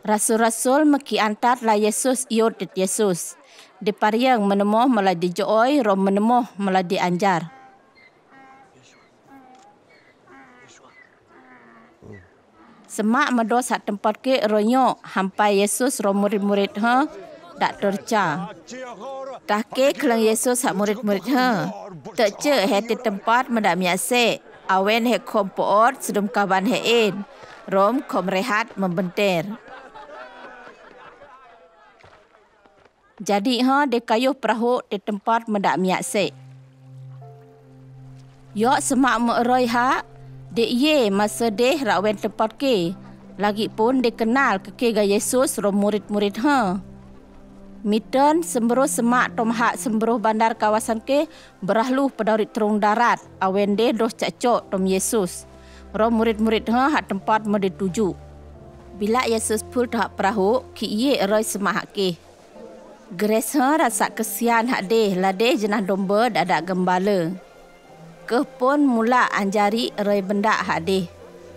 Rasul-rasul meki antar la Yesus iot dit Yesus. Di pariang menemoh malah dijooi rom menemoh malah dianjar. Semak medos hak tempat ke ronyo hampai Yesus rom murid-murid dak terca. Tahke kelang Yesus hak murid-murid terce heti tempat mendak miase. Awen he kom poot sedum kaban he in. Rom kom rehat membenter. Jadi de kayuh perahu di tempat mendak miase. Yok semak meroi dek ye masa deh rawen tempat ke. Lagi pun dikenal ke Yesus rom murid-murid Miten sembroh semak tom hak sembroh bandar kawasan ke berahlu pedarit terung darat. Awen deh doh cacok tom Yesus. Rom murid-murid hak tempat mede tuju. Bila Yesus pul hak perahu ki ye eroi semak hak ke. Gres rasa kesian hak deh ladeh jenah domba dadak gembala. Kepun mula anjari eroi benda hak deh.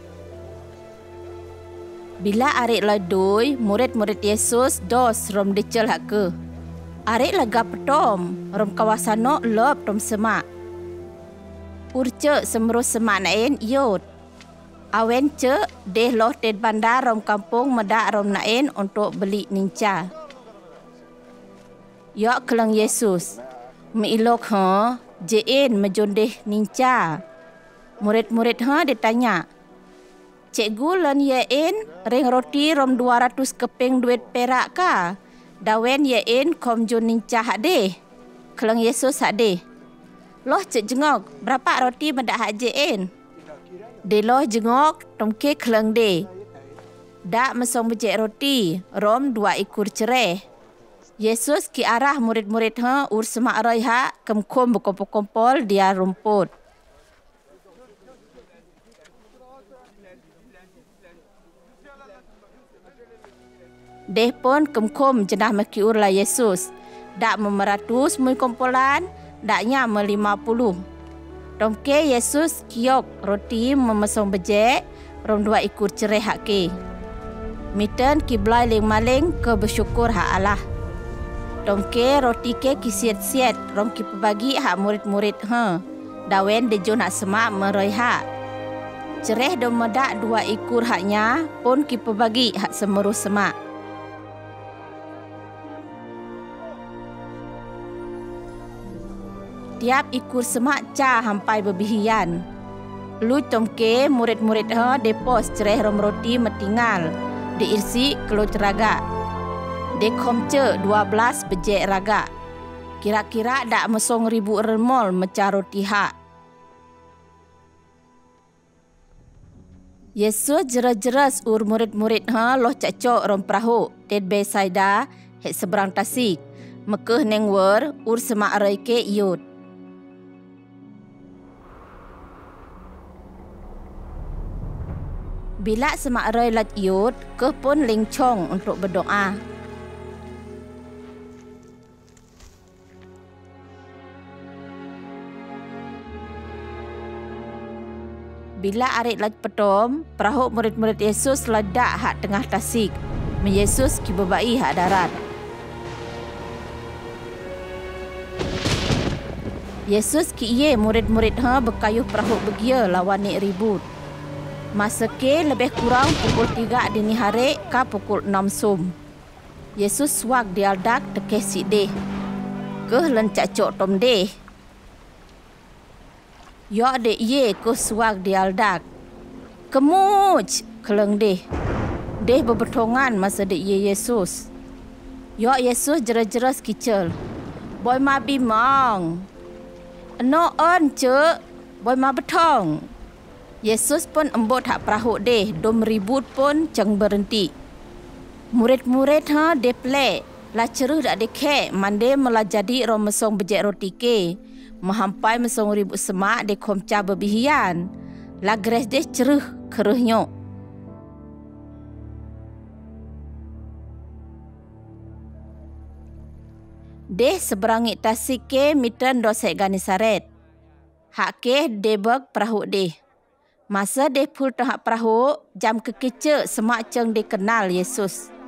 Bila arik ladoi, murid-murid Yesus dos rom dicel hak ke. Arik lega petom, rom kawasan no lop tom semak. Urce semruh semak naen iot. Awen ce deh loh ted bandar rom kampung medak rom naen untuk beli ninca. Yok kelang Yesus. Meilok jein mejondeh ninca. Murid-murid ditanya. Cikgu lan yein ring roti rom 200 keping duit perak ka? Dawen yein kom jon ninca hak deh. Kelang Yesus hak deh. Loh cik jengok, berapa roti mendak hak jein? De loh jengok, tomke kelang deh. Dak mesong bejek roti, rom 2 ekor cereh. Yesus ki arah murid-murid ur semak roi hak kemkom berkumpul-kumpul dia rumput. Deh pun kemkom jenah meki ur la Yesus. Dak memeratus mui kumpulan, daknya 50. Domke Yesus kiok roti memesong bejek, rom 2 ekor cereh hak ke. Miten kiblai ling maling ke bersyukur hak Allah. Domke roti ke kisiet-siet rom ki pebagi hak murid-murid Dawen dejon hak semak meroi hak. Cereh dom medak 2 ekor haknya pun ki pebagi hak semeruh semak. Tiap ekor semak ca hampai berbihian. Lu tomke murid-murid depos cereh rom roti metinggal. Diirsi kelut raga. Dekomce 12 bejek raga. Kira-kira dak mesong 1000 remol meca roti hak. Yesus jeras-jeras ur murid-murid loh cacok rom perahu. Ted Besaida hek seberang tasik. Mekeh neng wer ur semak roi ke iut. Bila semak roi lat iut, ke pun lingcong untuk berdoa. Bila arik lat petom, perahu murid-murid Yesus ledak hak tengah tasik. Yesus ki bebai hak darat. Yesus ki ye murid-murid berkayuh perahu begia lawan nik ribut. Masa ke lebih kurang pukul 3 dini hari ke pukul 6 sum. Yesus swag dialdak tekeh si deh. Keh lencak cok tom deh. Yok dek ye keh swag dialdak. Kemuj keleng deh. Deh berbetongan masa dek ye Yesus. Yok Yesus jeras-jeras kicel. Boy ma bimang. No on cek. Boy ma betong. Yesus pun embut hak perahu deh, dom ribut pun ceng berhenti. Murid-murid deh plek, lah ceruh dak dekek, mande melah jadi rom mesong bejek roti ke. Mahampai mesong ribut semak deh komca berbihian. Lah gres deh ceruh keruhnyok. Deh seberangit tasik ke miten dosek Ganisaret. Hak ke debek perahu deh. Masa deh pul tahap perahu, jam kekece semak ceng dikenal Yesus.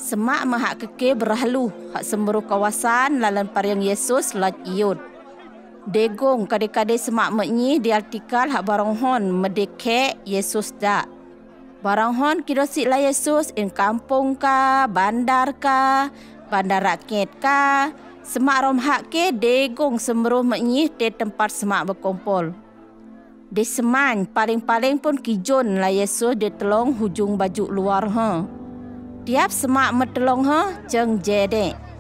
Semak mahak keke berahlu hak semburu kawasan lalan pariang Yesus laj iut. Degong kade-kade semak menyi di artikel hak baronghon medeke Yesus dak. Baronghon kidosik la Yesus in kampung ka, bandar rakyat ka. Semak rom hak ke degong semburu menyi di tempat semak berkumpul. Di seman paling-paling pun kijon la Yesus di telong hujung baju luar Tiap semak metelong jeng jedek.